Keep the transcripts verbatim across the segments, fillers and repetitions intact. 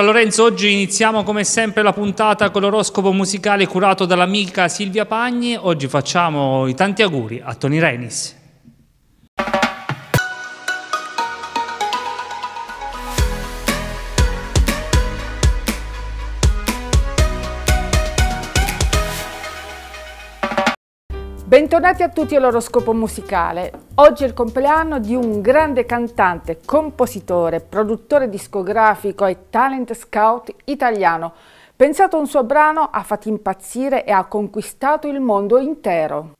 Lorenzo, oggi iniziamo come sempre la puntata con l'oroscopo musicale curato dall'amica Silvia Pagni. Oggi facciamo i tanti auguri a Tony Renis. Bentornati a tutti all'oroscopo musicale. Oggi è il compleanno di un grande cantante, compositore, produttore discografico e talent scout italiano. Pensato a un suo brano, ha fatto impazzire e ha conquistato il mondo intero.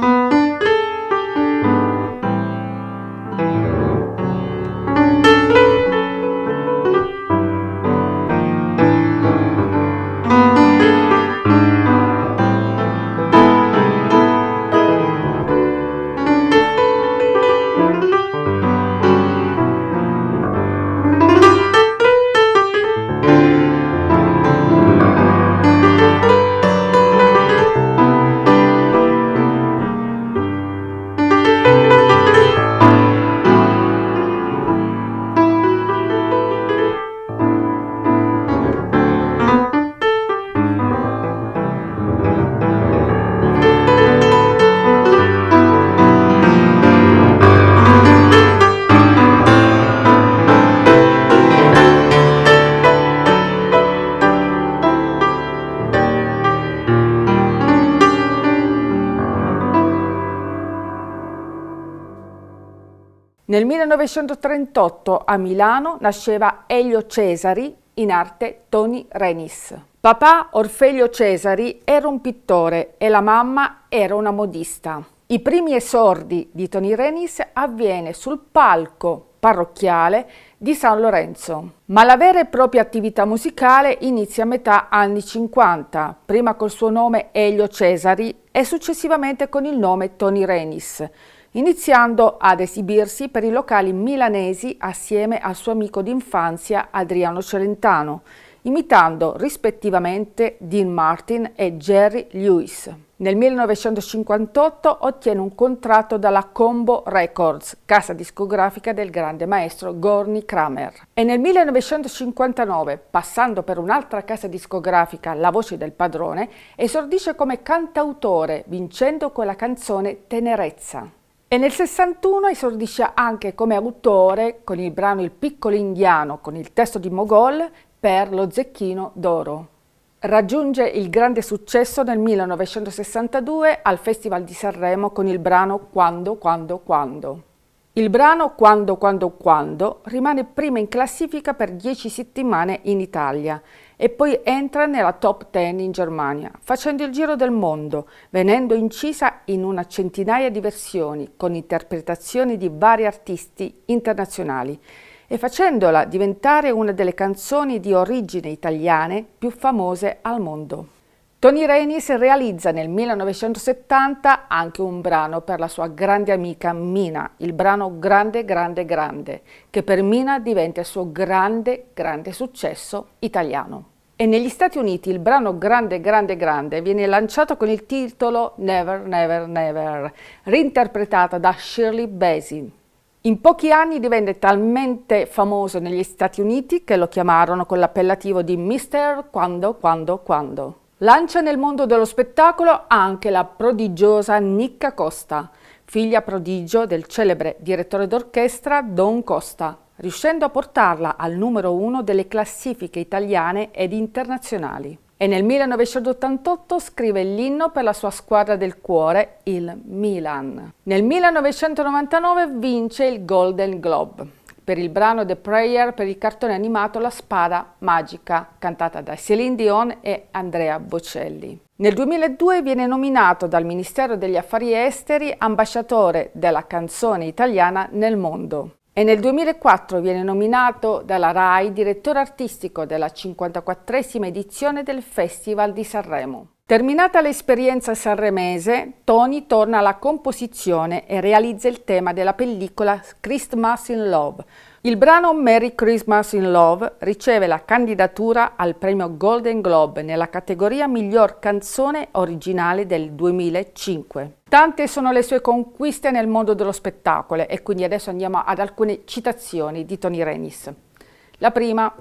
Nel millenovecentotrentotto a Milano nasceva Elio Cesari, in arte Tony Renis. Papà Orfelio Cesari era un pittore e la mamma era una modista. I primi esordi di Tony Renis avviene sul palco parrocchiale di San Lorenzo, ma la vera e propria attività musicale inizia a metà anni cinquanta, prima col suo nome Elio Cesari e successivamente con il nome Tony Renis, iniziando ad esibirsi per i locali milanesi assieme al suo amico d'infanzia Adriano Celentano, imitando rispettivamente Dean Martin e Jerry Lewis. Nel millenovecentocinquantotto ottiene un contratto dalla Combo Records, casa discografica del grande maestro Gorny Kramer. E nel millenovecentocinquantanove, passando per un'altra casa discografica, La Voce del Padrone, esordisce come cantautore, vincendo con la canzone Tenerezza. E nel sessantuno esordisce anche come autore con il brano Il piccolo indiano, con il testo di Mogol, per lo Zecchino d'Oro. Raggiunge il grande successo nel millenovecentosessantadue al Festival di Sanremo con il brano Quando, quando, quando. Il brano Quando, quando, quando rimane prima in classifica per dieci settimane in Italia e poi entra nella top dieci in Germania, facendo il giro del mondo, venendo incisa in una centinaia di versioni con interpretazioni di vari artisti internazionali e facendola diventare una delle canzoni di origine italiane più famose al mondo. Tony Renis realizza nel millenovecentosettanta anche un brano per la sua grande amica Mina, il brano Grande Grande Grande, che per Mina diventa il suo grande grande successo italiano. E negli Stati Uniti il brano Grande Grande Grande viene lanciato con il titolo Never Never Never, reinterpretata da Shirley Bassey. In pochi anni divenne talmente famoso negli Stati Uniti che lo chiamarono con l'appellativo di mister Quando Quando Quando. Lancia nel mondo dello spettacolo anche la prodigiosa Nicca Costa, figlia prodigio del celebre direttore d'orchestra Don Costa, riuscendo a portarla al numero uno delle classifiche italiane ed internazionali. E nel millenovecentottantotto scrive l'inno per la sua squadra del cuore, il Milan. Nel millenovecentonovantanove vince il Golden Globe per il brano The Prayer per il cartone animato La Spada Magica, cantata da Céline Dion e Andrea Bocelli. Nel duemiladue viene nominato dal Ministero degli Affari Esteri ambasciatore della canzone italiana nel mondo. E nel duemilaquattro viene nominato dalla RAI direttore artistico della cinquantaquattresima edizione del Festival di Sanremo. Terminata l'esperienza sanremese, Tony torna alla composizione e realizza il tema della pellicola Christmas in Love. Il brano Merry Christmas in Love riceve la candidatura al premio Golden Globe nella categoria Miglior canzone originale del duemilacinque. Tante sono le sue conquiste nel mondo dello spettacolo e quindi adesso andiamo ad alcune citazioni di Tony Renis. La prima: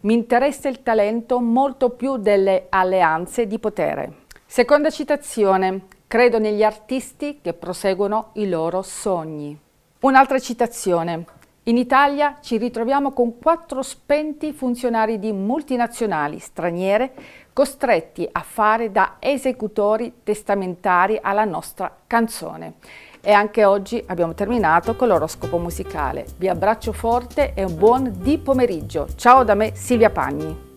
Mi interessa il talento molto più delle alleanze di potere. Seconda citazione. Credo negli artisti che proseguono i loro sogni. Un'altra citazione. In Italia ci ritroviamo con quattro spenti funzionari di multinazionali straniere costretti a fare da esecutori testamentari alla nostra canzone. E anche oggi abbiamo terminato con l'oroscopo musicale. Vi abbraccio forte e un buon di pomeriggio. Ciao da me, Silvia Pagni.